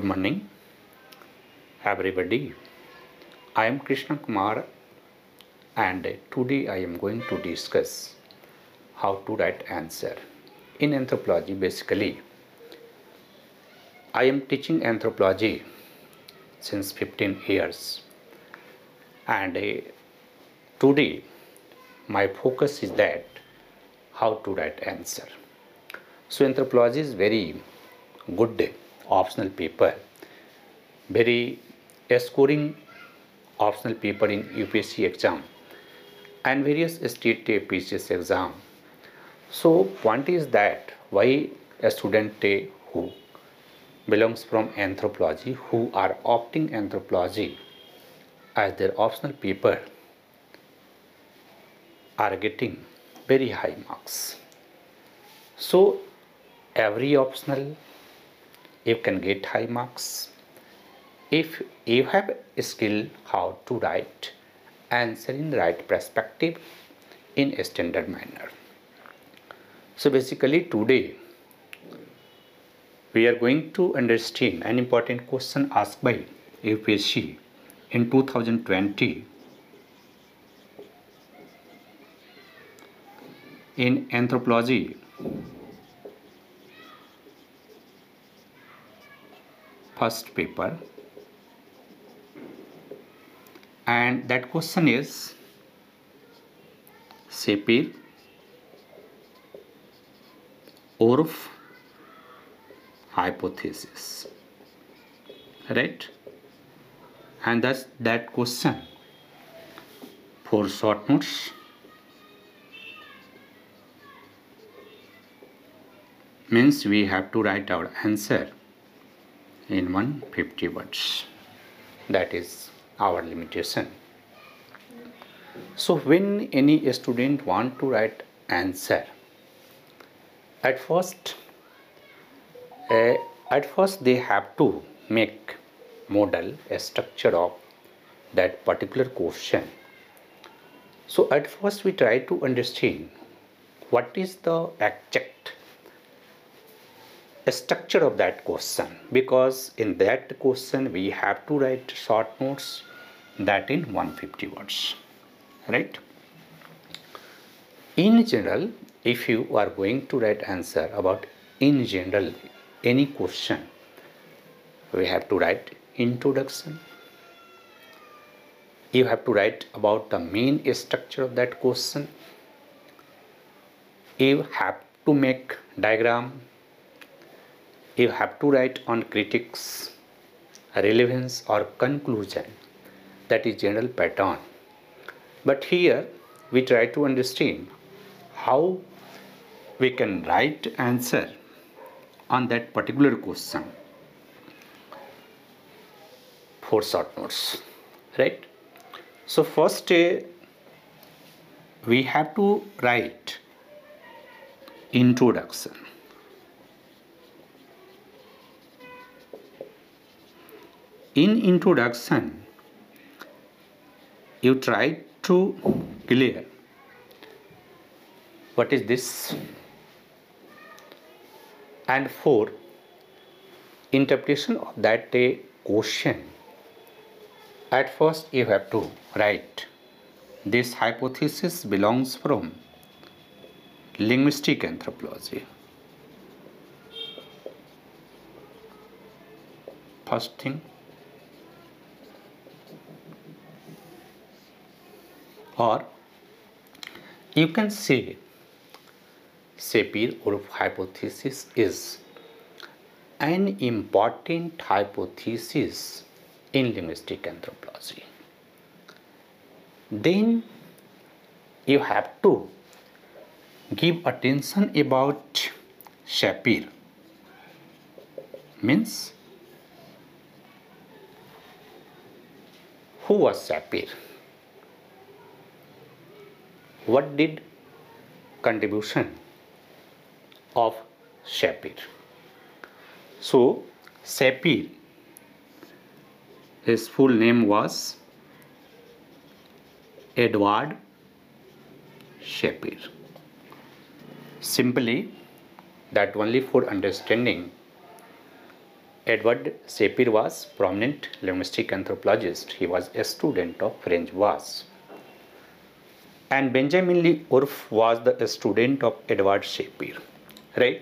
morning, everybody. I am Krishna Kumar, and today I am going to discuss how to write answer. In anthropology, basically, I am teaching anthropology since 15 years, and today my focus is that how to write answer. So anthropology is very good optional paper, very scoring optional paper in UPSC exam and various state PCS exam. So point is that why a student who belongs from anthropology, who are opting anthropology as their optional paper, are getting very high marks. So every optional you can get high marks if you have a skill how to write answer in right perspective in a standard manner. So basically today we are going to understand an important question asked by UPSC in 2020 in anthropology first paper, and that question is Sapir Orff hypothesis, right? And thus that question for short notes means we have to write our answer in 150 words. That is our limitation. So when any student want to write answer, at first they have to make model a structure of that particular question. So at first we try to understand what is the exact structure of that question, because in that question we have to write short notes that in 150 words, right? In general, if you are going to write answer about in general any question, we have to write introduction, you have to write about the main structure of that question, you have to make diagram, you have to write on critics, relevance or conclusion. That is general pattern. But here we try to understand how we can write answer on that particular question for short notes, right? So first we have to write introduction. In introduction, you try to clear what is this, and for interpretation of that question, at first you have to write this hypothesis belongs from linguistic anthropology. First thing, or you can say Sapir-Whorf hypothesis is an important hypothesis in linguistic anthropology. Then you have to give attention about Sapir, means who was Sapir, what did contribution of Sapir. So Sapir, his full name was Edward Sapir. Simply that only for understanding Edward Sapir was prominent linguistic anthropologist. He was a student of French Wass. And Benjamin Lee Whorf was the student of Edward Sapir, right?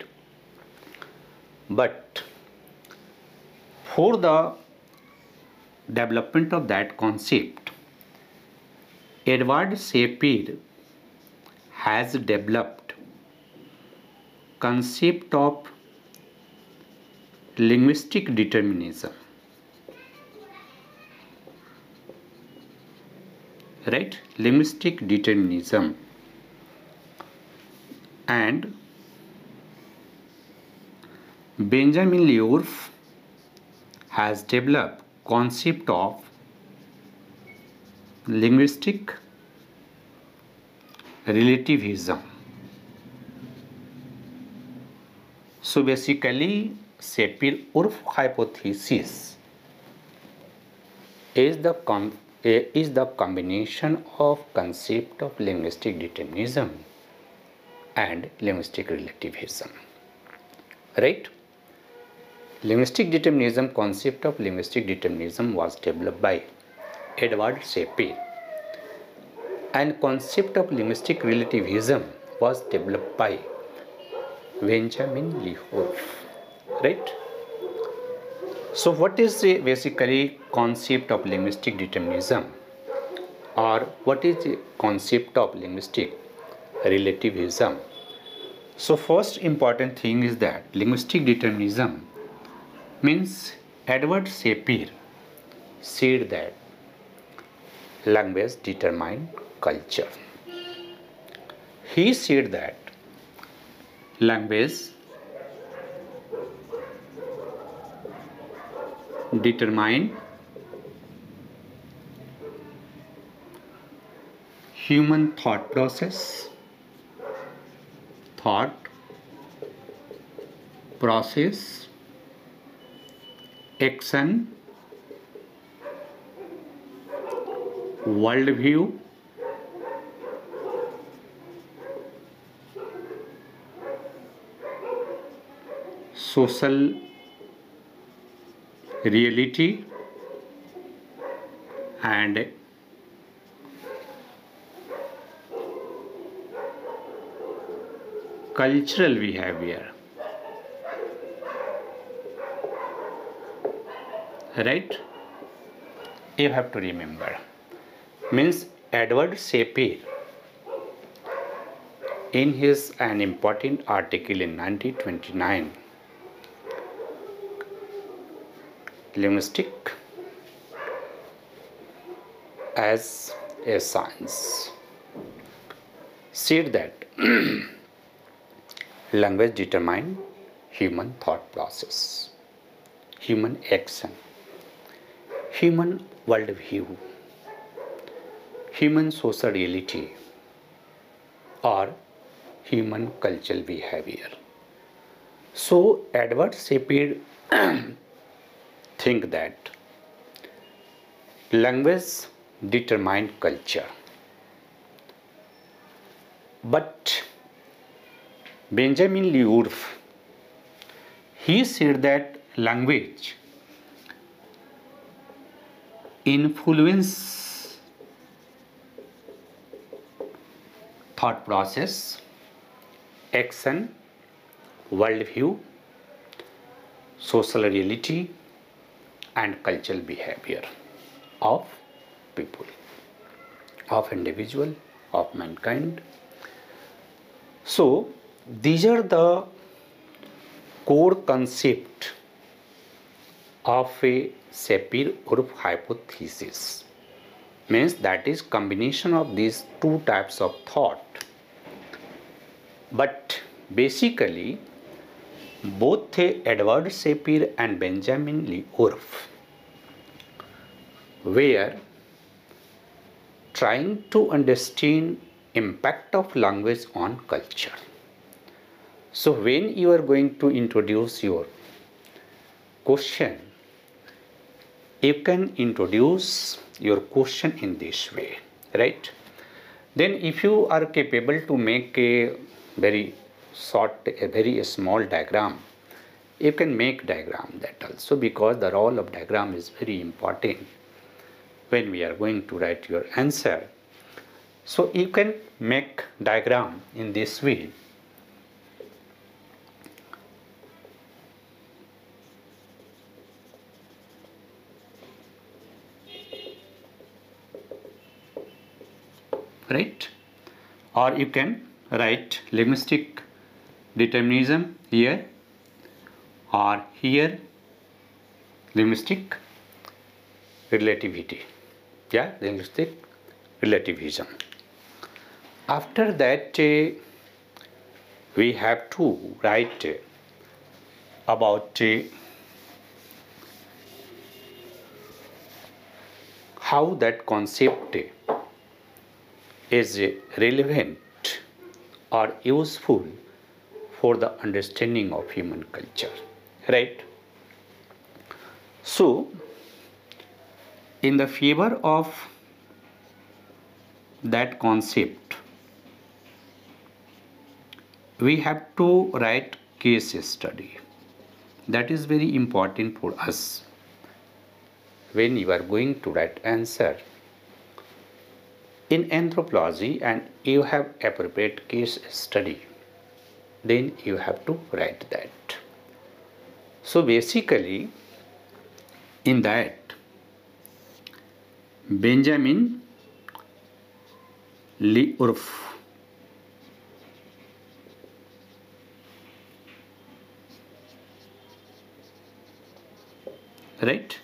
But for the development of that concept, Edward Sapir has developed concept of linguistic determinism, right? Linguistic determinism. And Benjamin Lee Whorf has developed concept of linguistic relativism. So basically, Sapir-Whorf hypothesis is the combination of concept of linguistic determinism and linguistic relativism, right? Linguistic determinism, concept of linguistic determinism was developed by Edward Sapir, and concept of linguistic relativism was developed by Benjamin Lee Whorf, right? So what is the basically concept of linguistic determinism, or what is the concept of linguistic relativism? So first important thing is that linguistic determinism means Edward Sapir said that language determines culture. He said that language determines human thought process, action, worldview, social reality, and cultural behavior, right? You have to remember, means Edward Sapir in his an important article in 1929, linguistic as a science, said that language determines human thought process, human action, human worldview, human social reality, or human cultural behavior. So Edward Sapir think that language determines culture, but Benjamin Lee Whorf, he said that language influence thought process, action, worldview, social reality, and cultural behavior of people, of individual, of mankind. So these are the core concept of a Sapir-Whorf hypothesis, means that is combination of these two types of thought. But basically both Edward Sapir and Benjamin Lee Whorf were trying to understand impact of language on culture. So when you are going to introduce your question, you can introduce your question in this way, right? Then if you are capable to make a very short, a very small diagram, You can make diagram that also, because the role of diagram is very important when we are going to write your answer. So you can make diagram in this way. Right? Or you can write linguistic determinism here, or here linguistic relativity. Yeah, linguistic relativism. After that, we have to write about how that concept is relevant or useful for the understanding of human culture, right? So, in the favor of that concept, we have to write case study. That is very important for us. When you are going to write answer in anthropology and you have appropriate case study, then you have to write that. So basically, in that, Benjamin Leurf right,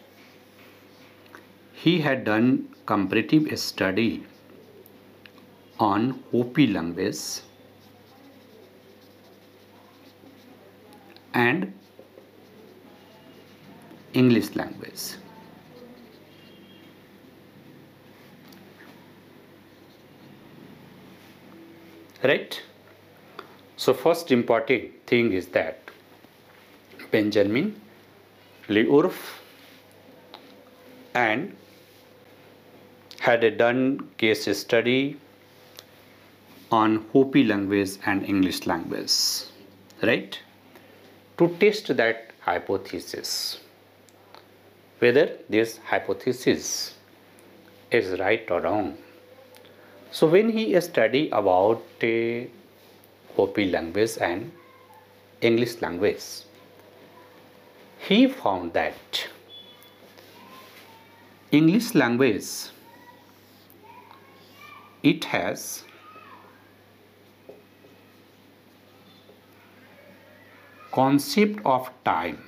he had done comparative study on Hopi language and English language. Right? So first important thing is that Benjamin Leurf and had done case study on Hopi language and English language, right? To test that hypothesis, whether this hypothesis is right or wrong. So when he studied about Hopi language and English language, he found that English language, it has concept of time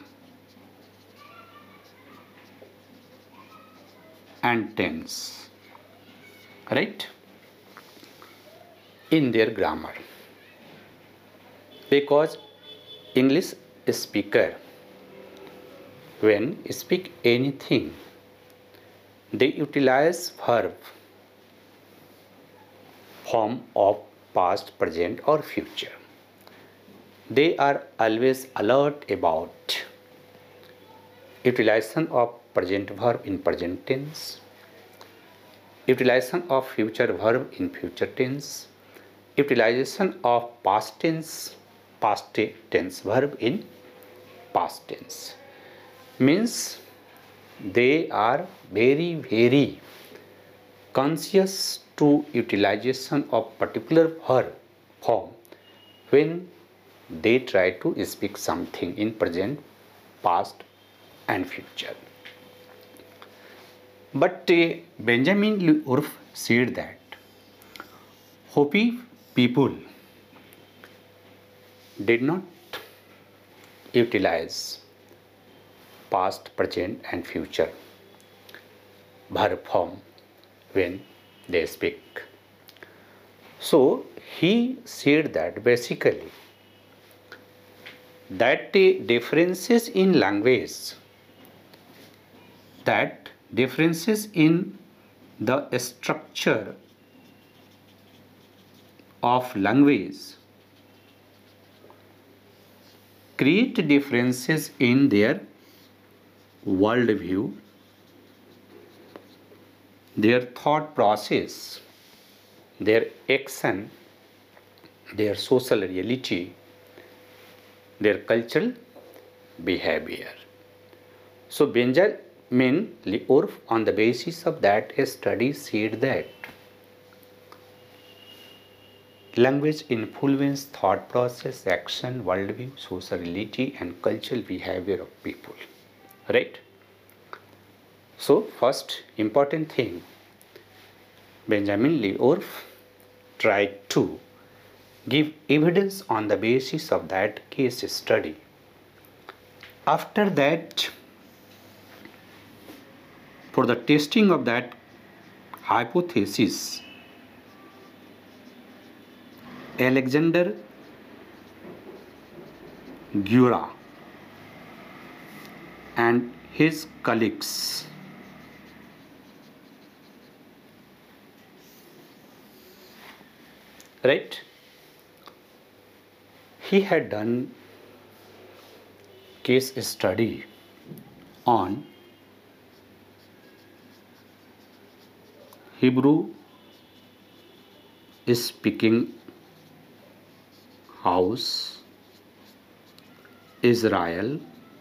and tense, right, in their grammar, because English speaker, when speak anything, they utilize verb form of past, present or future. They are always alert about utilization of present verb in present tense, utilization of future verb in future tense, utilization of past tense verb in past tense. Means they are very conscious to utilization of particular verb form when they try to speak something in present, past and future. But Benjamin Leurf said that Hopi people did not utilize past, present and future verb form when they speak. So he said that basically that differences in language, that differences in the structure of language create differences in their worldview, their thought process, their action, their social reality, their cultural behavior. So Benjamin Leorf, on the basis of that study, said that language influences thought process, action, worldview, social reality, and cultural behavior of people. Right? So, first important thing, Benjamin Leorf tried to give evidence on the basis of that case study. After that, for the testing of that hypothesis, Alexander Gura and his colleagues he had done case study on Hebrew speaking house, Israel,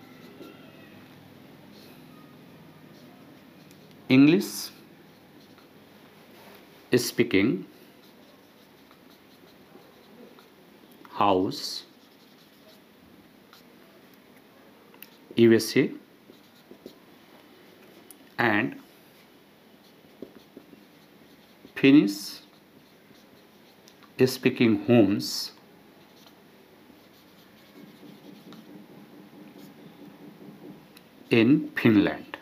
English speaking house, USA, and Finnish speaking homes, in Finland.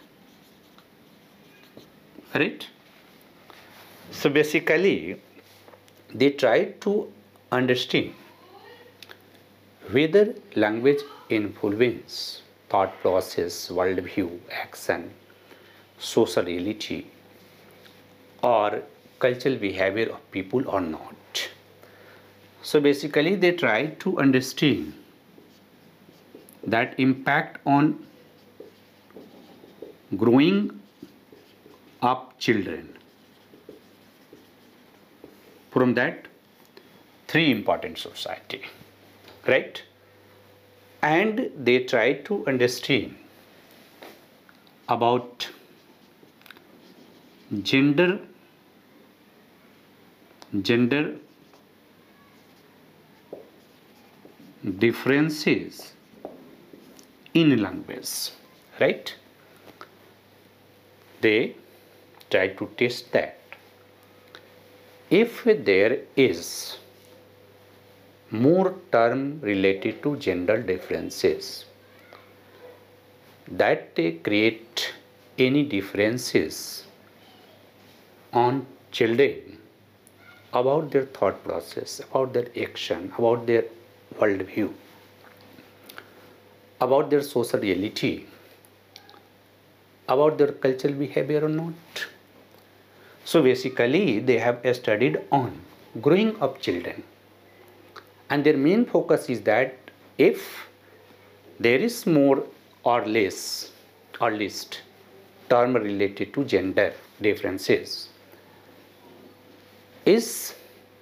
Right? So basically, they tried to understand whether language influence thought process, worldview, action, social reality, or cultural behavior of people or not. So basically, they tried to understand that impact on growing up children from that three important society, right? And they try to understand about gender differences in language, right? They try to test that if there is more term related to gender differences that they create any differences on children about their thought process, about their action, about their worldview, about their social reality, about their cultural behavior or not. So basically, they have studied on growing up children, and their main focus is that if there is more or less or least term related to gender differences, is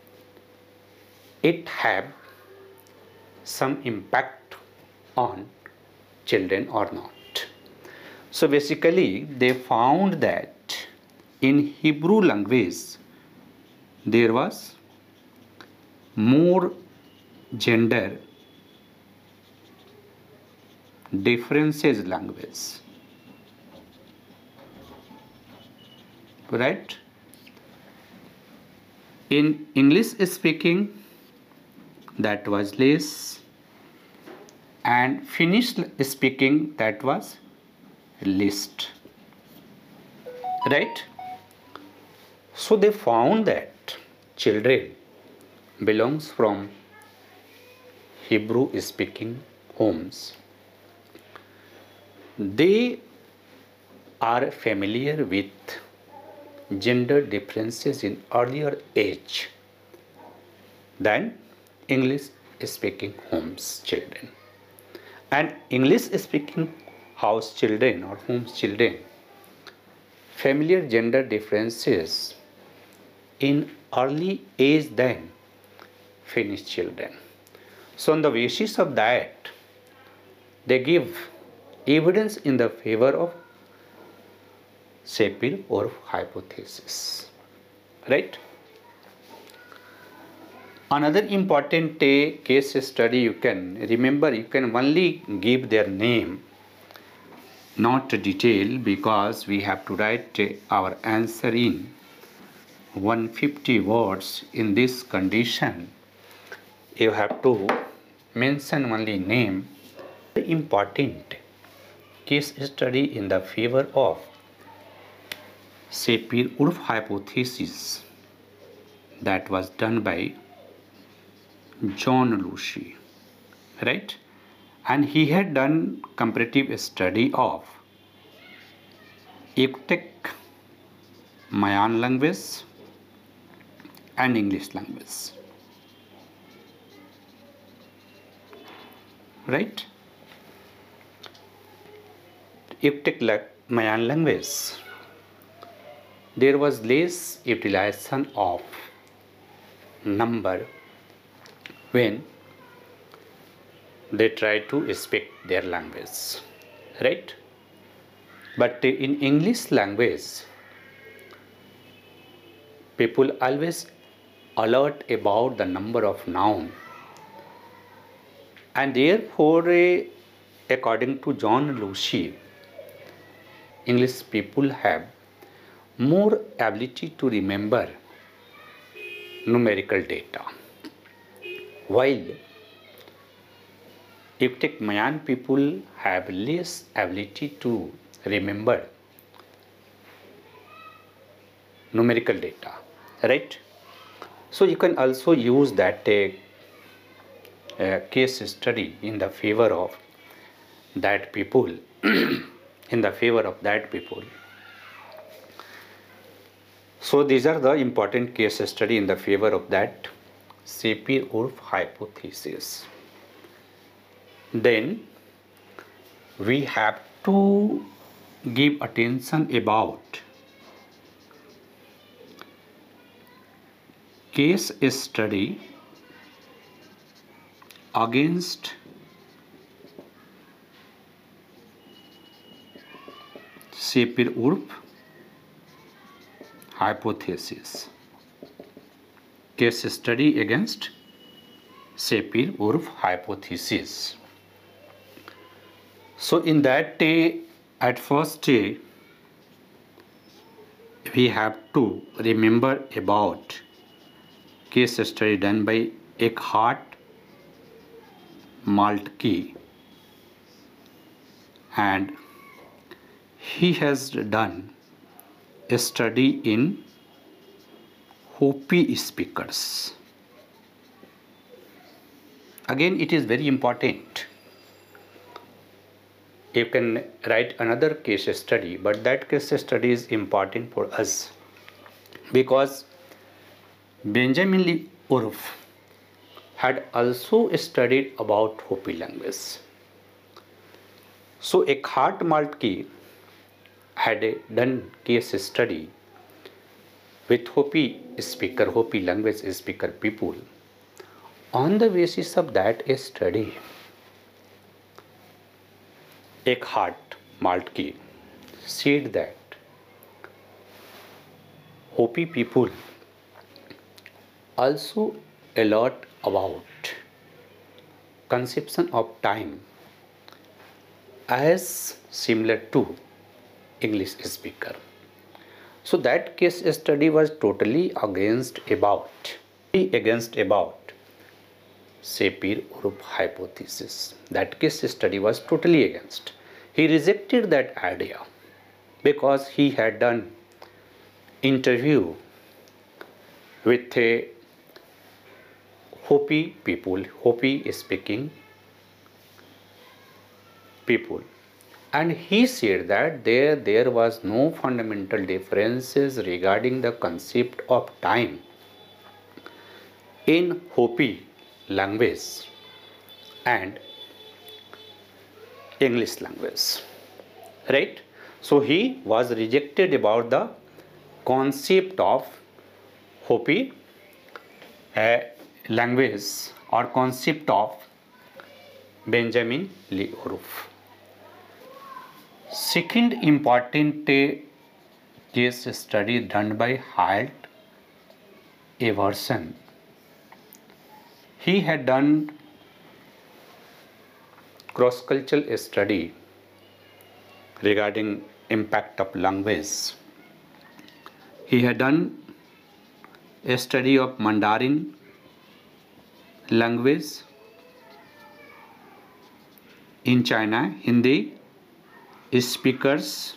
it have some impact on children or not. So basically, they found that in Hebrew language there was more gender differences language, right? In English speaking that was less, and Finnish speaking that was least, right? So they found that children belongs from Hebrew speaking homes, they are familiar with gender differences in earlier age than English speaking homes children. And English speaking house children or homes children familiar gender differences in early age than Finnish children. So on the basis of that, they give evidence in the favor of Sapir-Whorf hypothesis, right? Another important case study you can remember, you can only give their name, not detail, because we have to write our answer in 150 words. In this condition, you have to mention only name. Important case study in the favor of Sapir-Whorf hypothesis that was done by John Lucy, right? And he had done comparative study of Yuctec, Mayan language and English language, right? Yuctec Mayan language, there was less utilization of number when they try to speak their language, right? But in English language, people always alert about the number of noun, and therefore, according to John Lucy, English people have more ability to remember numerical data, while Yuctec Mayan people have less ability to remember numerical data, right? So you can also use that case study in the favor of that people, in the favor of that people. So these are the important case study in the favor of that Sapir-Whorf hypothesis. Then we have to give attention about case study against Sapir-Whorf hypothesis. Case study against Sapir-Whorf hypothesis. So in that at first we have to remember about case study done by Eckhart Maltke, and he has done a study in Hopi speakers. Again, it is very important. You can write another case study, but that case study is important for us because Benjamin Lee Whorf had also studied about Hopi language. So Eckhart Maltke had done case study with Hopi language speaker people. On the basis of that study, Eckhart Maltke said that Hopi people also alert about conception of time as similar to English speaker. So that case study was totally against about Sapir-Whorf hypothesis. That case study was totally against. He rejected that idea because he had done interview with a Hopi people, Hopi speaking people, and he said that there was no fundamental differences regarding the concept of time in Hopi language and English language, right? So he was rejected about the concept of Hopi language or concept of Benjamin Lee Oruf. Second important case study done by Halt Everson. He had done cross-cultural study regarding impact of language. He had done a study of Mandarin language in China, Hindi speakers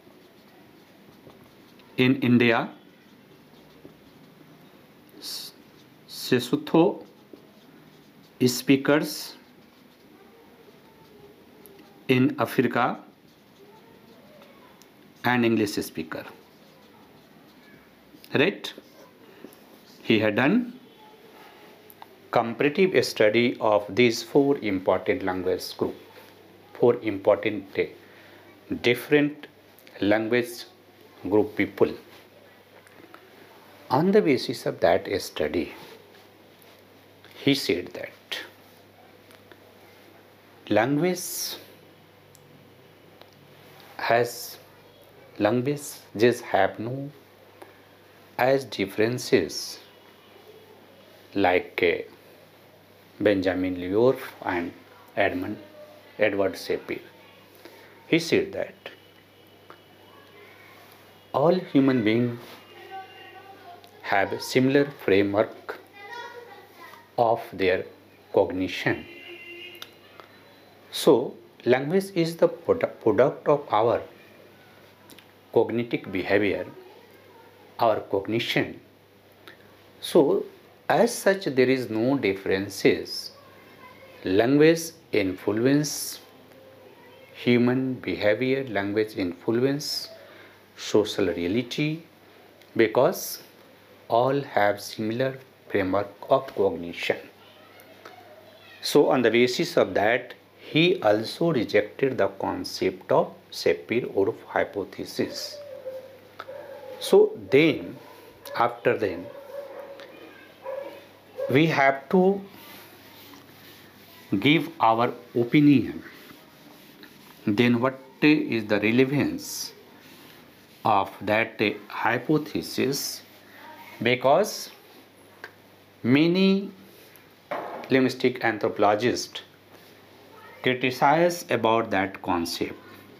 in India, Sesotho speakers in Africa, and English speaker. Right? He had done comparative study of these four important language group, four important different language group people. On the basis of that study, he said that languages have no as differences like Benjamin Lee Oruf and Edward Sapir. He said that all human beings have a similar framework of their cognition. So, language is the product of our cognitive behavior, our cognition. So, as such, there is no differences. Language influence human behavior, language influence social reality, because all have similar framework of cognition. So on the basis of that, he also rejected the concept of Sapir-Whorf hypothesis. So then, after then, we have to give our opinion. Then what is the relevance of that hypothesis? Because many linguistic anthropologists criticize about that concept,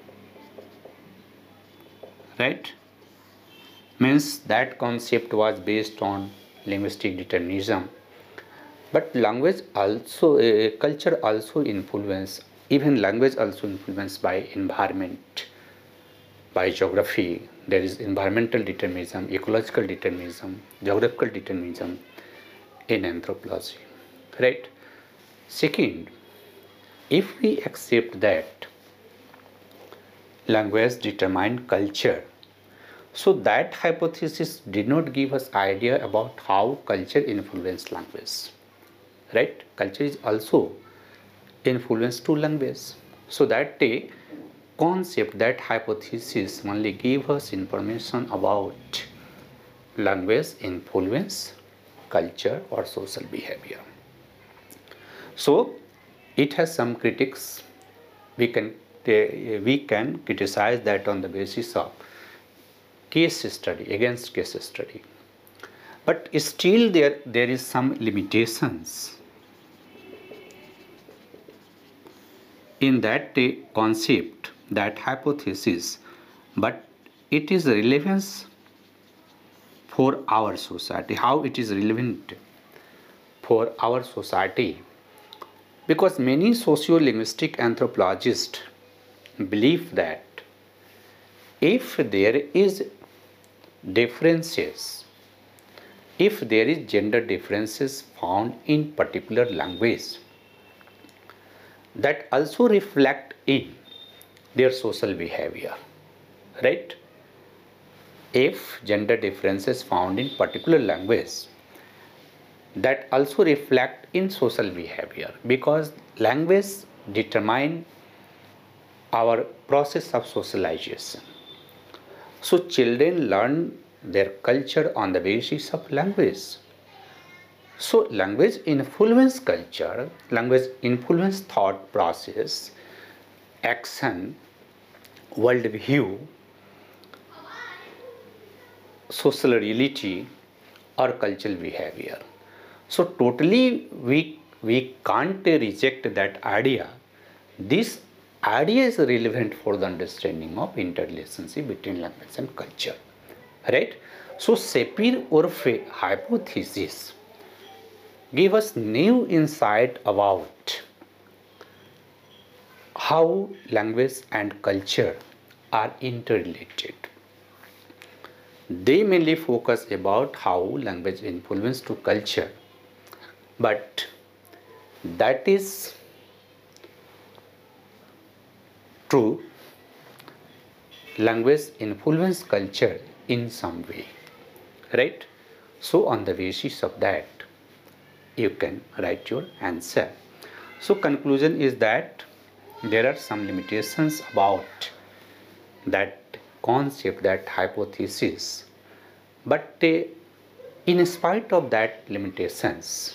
right? Means that concept was based on linguistic determinism, but language also, culture also influence, even language also influenced by environment, by geography. There is environmental determinism, ecological determinism, geographical determinism in anthropology, right? Second, if we accept that language determined culture, so that hypothesis did not give us idea about how culture influenced language, right? Culture is also influenced to language. So that concept, that hypothesis only gave us information about language influence culture or social behavior. So it has some critics. We can criticize that on the basis of case study, against case study. But still there is some limitations in that concept, that hypothesis, but it is relevance for our society. How it is relevant for our society? Because many sociolinguistic anthropologists believe that if there is differences, if there is gender differences found in particular language, that also reflect in their social behavior, right? If gender differences found in particular language, that also reflect in social behavior, because language determine our process of socialization. So children learn their culture on the basis of language. So language influence culture, language influence thought process, action, worldview, social reality, or cultural behavior. So totally we can't reject that idea. This idea is relevant for the understanding of interrelationship between language and culture. Right? So Sapir-Whorf hypothesis give us new insight about how language and culture are interrelated. They mainly focus about how language influence to culture, but that is true. Language influence culture in some way, right? So on the basis of that, you can write your answer. So conclusion is that there are some limitations about that concept, that hypothesis, but in spite of that limitations,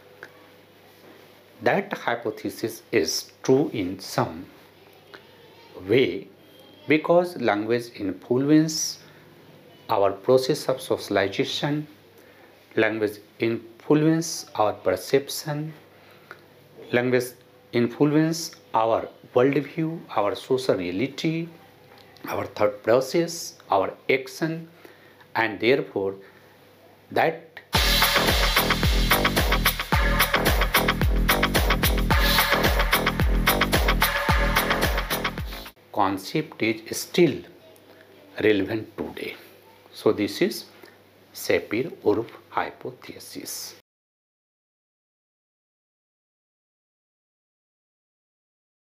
that hypothesis is true in some way, because language influence our process of socialization, language influence our perception, language influence our worldview, our social reality, our thought process, our action, and therefore that concept is still relevant today. So this is Sapir-Whorf hypothesis.